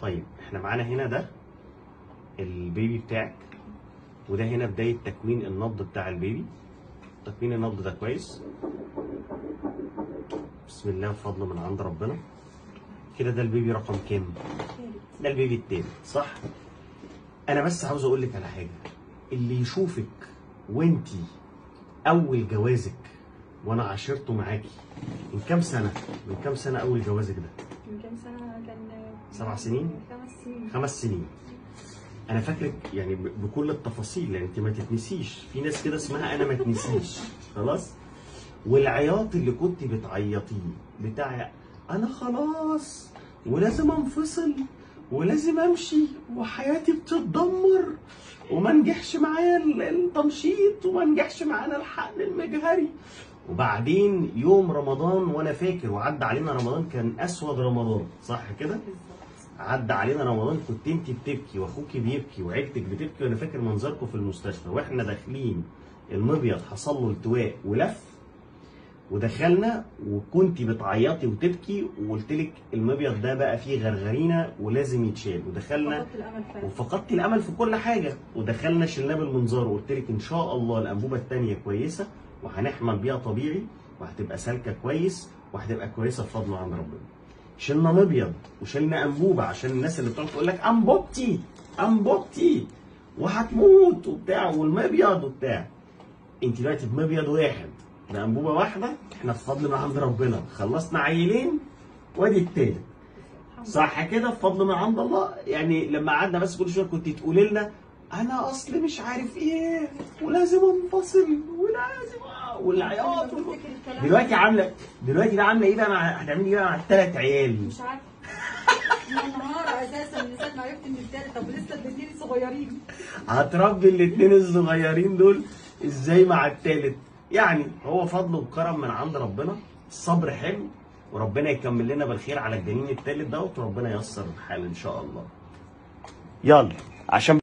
طيب احنا معانا هنا ده البيبي بتاعك، وده هنا بدايه تكوين النبض بتاع البيبي. تكوين النبض ده كويس، بسم الله بفضل من عند ربنا. كده ده البيبي رقم كام؟ ده البيبي التاني، صح؟ انا بس عاوز اقول لك على حاجه، اللي يشوفك وانتي اول جوازك وانا عاشرته معاكي من كام سنه؟ من كام سنه اول جوازك ده؟ من كام سنه كان 7 سنين؟ 5 سنين. 5 سنين. انا فاكرك يعني بكل التفاصيل، يعني انت ما تتنسيش، في ناس كده اسمها انا ما تنسيش، خلاص؟ والعياط اللي كنت بتعيطيه بتاع انا خلاص ولازم انفصل ولازم امشي وحياتي بتتدمر وما نجحش معايا التمشيط وما نجحش معانا الحقن المجهري. وبعدين يوم رمضان، وانا فاكر وعدى علينا رمضان كان اسود رمضان، صح كده؟ عدى علينا رمضان كنت انت بتبكي واخوكي بيبكي وعيلتك بتبكي، وانا فاكر منظركم في المستشفى واحنا داخلين المبيض حصل له التواء ولف، ودخلنا وكنتي بتعيطي وتبكي وقلت لك المبيض ده بقى فيه غرغرينه ولازم يتشال، ودخلنا وفقدت الامل في كل حاجه، ودخلنا شلناه بالمنظار وقلت لك ان شاء الله الانبوبه الثانيه كويسه وهنحمل بيها طبيعي وهتبقى سالكه كويس وهتبقى كويسه بفضل عند ربنا. شلنا مبيض وشلنا انبوبه عشان الناس اللي بتقعد تقول لك انبوبتي انبوبتي وهتموت وبتاع والمبيض وبتاع. انت دلوقتي بمبيض واحد بانبوبه واحده، احنا بفضل من عند ربنا خلصنا عيلين وادي التالت، صح كده؟ بفضل من عند الله. يعني لما قعدنا بس كل شويه كنت تقولي لنا انا اصل مش عارف ايه ولازم انفصل ولازم والعياط دلوقتي بقى عامله ايه بقى هتعملي ايه بقى مع الثلاث عيال؟ مش عارفه. انا منهاره اساسا من ساعه ما عرفت ان التالت. طب لسه الاثنين صغيرين، هتربي الاثنين الصغيرين دول ازاي مع الثالث؟ يعني هو فضل وكرم من عند ربنا، الصبر حلو وربنا يكمل لنا بالخير على الجنين الثالث دوت وربنا ييسر الحال ان شاء الله. يلا عشان